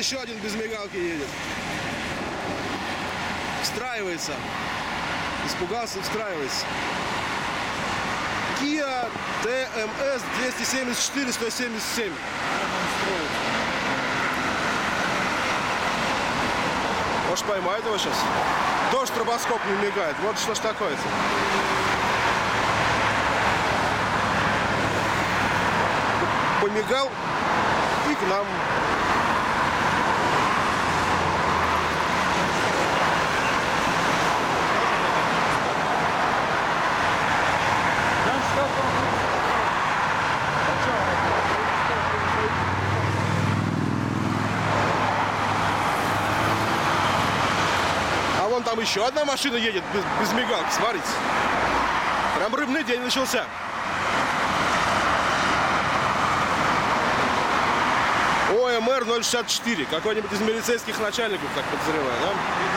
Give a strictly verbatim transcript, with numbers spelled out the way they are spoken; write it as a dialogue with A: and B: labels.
A: еще один без мигалки едет. Встраивается. Испугался, встраивается. Kia ти эм эс двести семьдесят четыре сто семьдесят семь. Может, поймает его сейчас? Тоже стробоскоп не мигает. Вот что ж такое-то. Помигал и к нам. А вон там еще одна машина едет без, без мигалки, смотрите. Прям рыбный день начался. о эм эр ноль шестьдесят четыре. Какой-нибудь из милицейских начальников, так подозреваю, да?